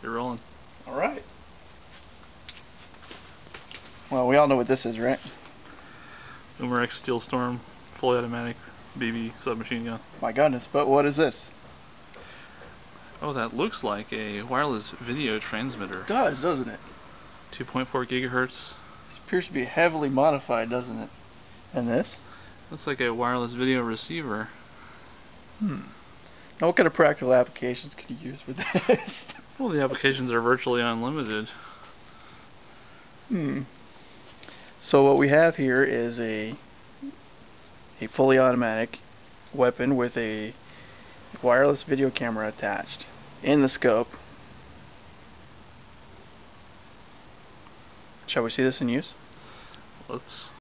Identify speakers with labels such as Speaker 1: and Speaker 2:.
Speaker 1: Get rolling.
Speaker 2: Alright. Well, we all know what this is, right?
Speaker 1: Umarex Steel Storm, fully automatic BB submachine gun.
Speaker 2: My goodness, but what is this?
Speaker 1: Oh, that looks like a wireless video transmitter.
Speaker 2: It does, doesn't it?
Speaker 1: 2.4 gigahertz.
Speaker 2: This appears to be heavily modified, doesn't it? And this?
Speaker 1: Looks like a wireless video receiver.
Speaker 2: Now, what kind of practical applications can you use with this?
Speaker 1: Well, the applications are virtually unlimited.
Speaker 2: So what we have here is a fully automatic weapon with a wireless video camera attached in the scope. Shall we see this in use?
Speaker 1: Let's